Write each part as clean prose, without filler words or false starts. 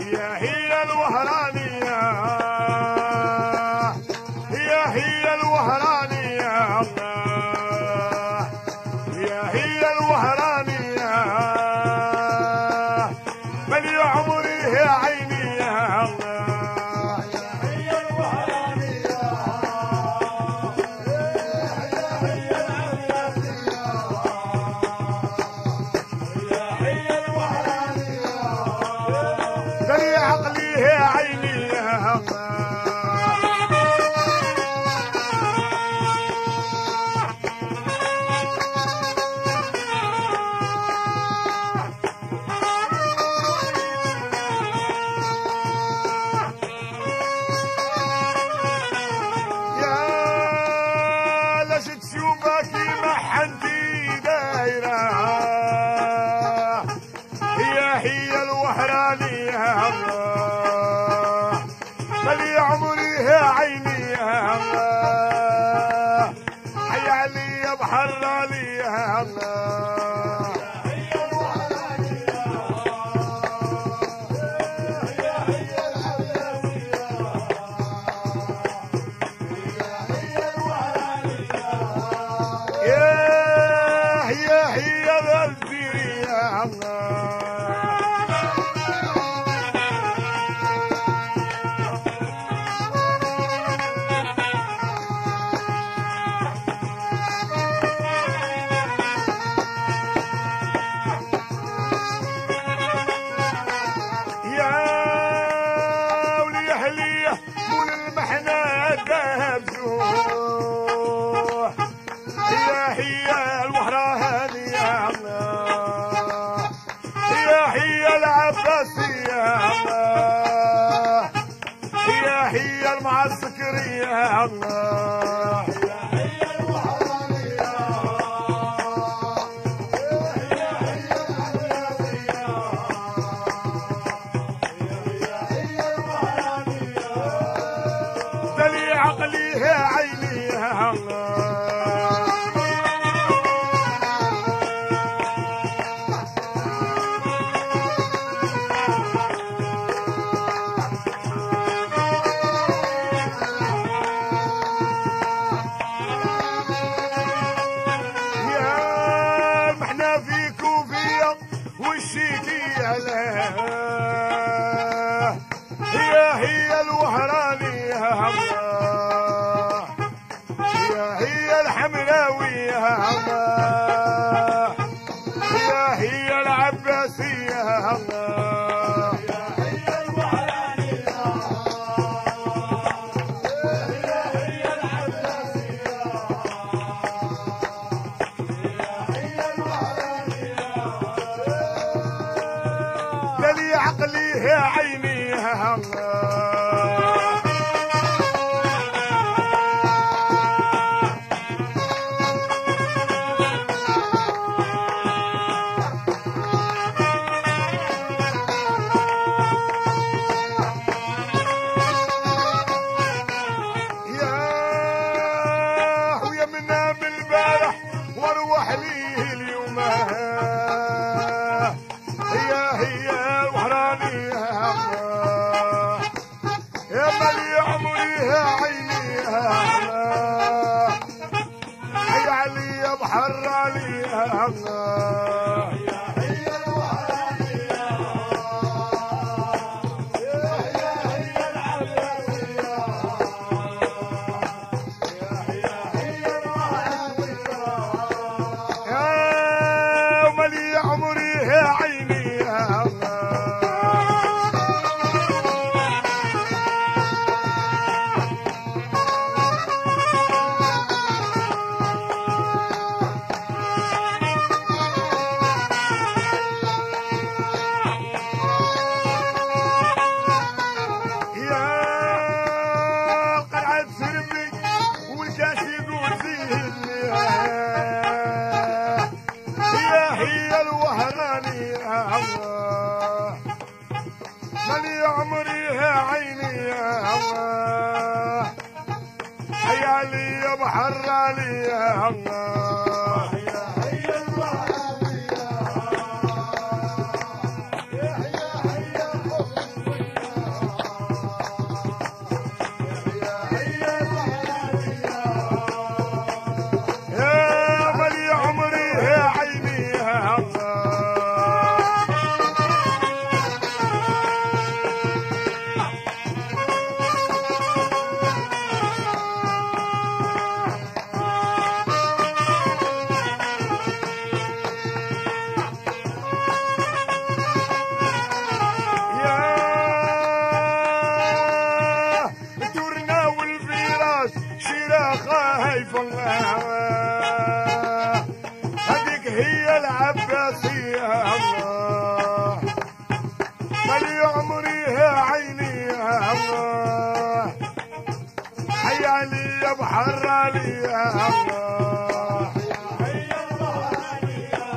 يا هي الوهرانية يا هي الوهرانية الله يا هي الوهرانية ملي عمري يا عيني يا الله يا هي الوهرانية يا هي الوهرانية دلي عقلي يا عيني يا الله هي الوهرانية الله ملي عمري يا عيني يا الله حي علي يا بحر علي يا الله هي الوهرانية هي العباسية هي الوهرانية هي الغزية الله هي الوهرانية الله هي العباسية الله هي المعسكرية الله هي الوهرانية هي العباسية هي الوهرانية دلي عقلي يا عيني يا الله هي الوهرانية الله هي الحملاوية الله هي العباسية الله هي الوهرانية هي العباسية هي الوهرانية دلي عقلي يا عيني يا الله واروح لي اليوم هي الوهرانية الله يا ملي عمري يا عيني يا الله حي علي يا بحر علي يا الله هي الوهرانية هي العباسية عمري يا عيني يا الله يا قلعة سربي والكاس يقول فيه هي الوهرانية الله ملي عمري يا عيني يا الله حي علي يا بحر علي يا الله هي الوهرانية هي الله هذيك هي العباسية الله مالي عمري يا عيني يا الله حي علي يا بحر علي يا الله حي البحر علي يا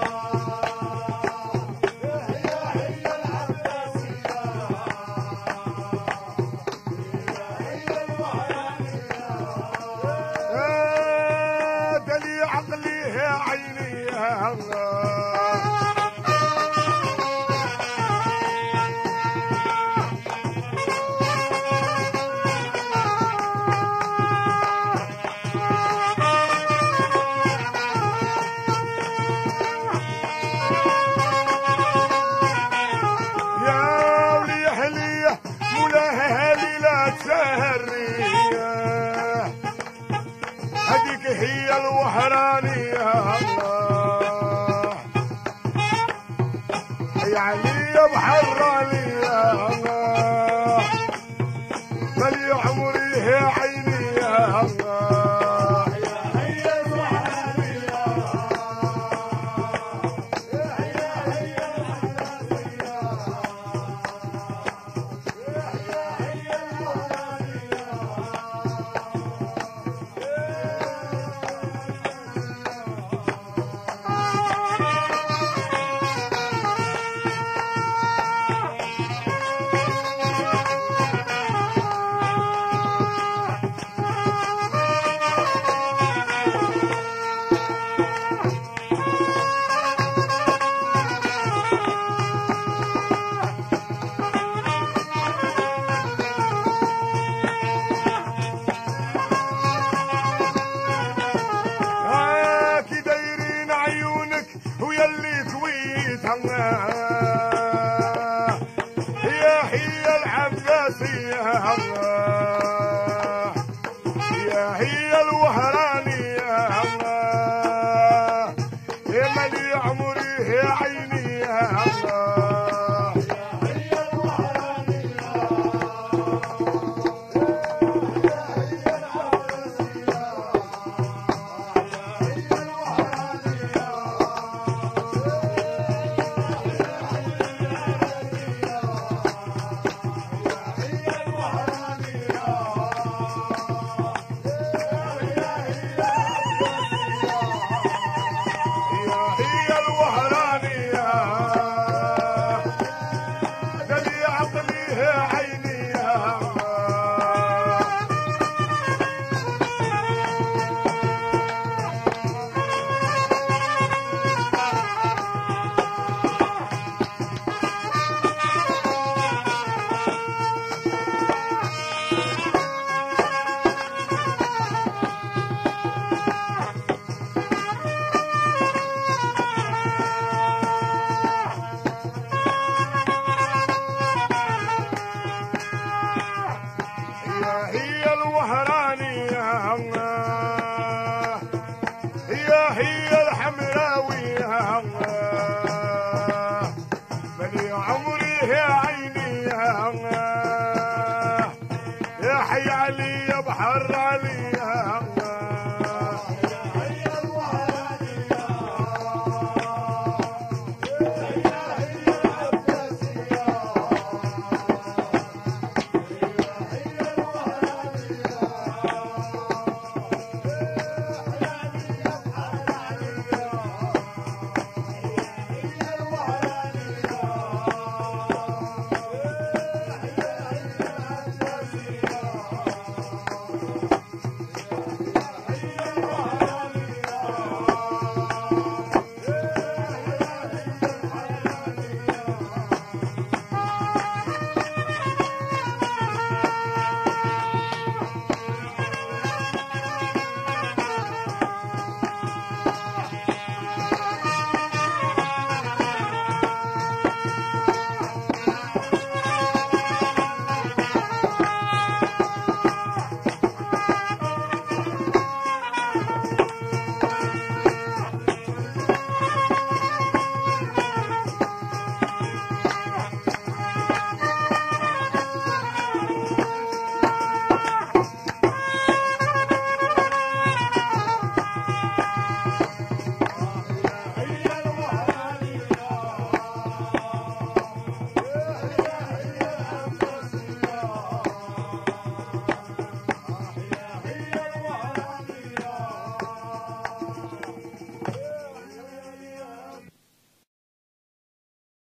هي العباسية هي البحر علي يا دلي عقلي يا عيني يا الله هذيك هي الوهرانية الله يا علي بحراني يا الله مالي عمري يا عيني يا الله يا هي الوهراني يا هي الحساسية هي الوهراني هي العباسية الله هي الوهرانية الله يا مالي عمري يا عيني يا الله هي الوهرانية هي العباسية هي الوهرانية هي الوهرانية دلي عقلي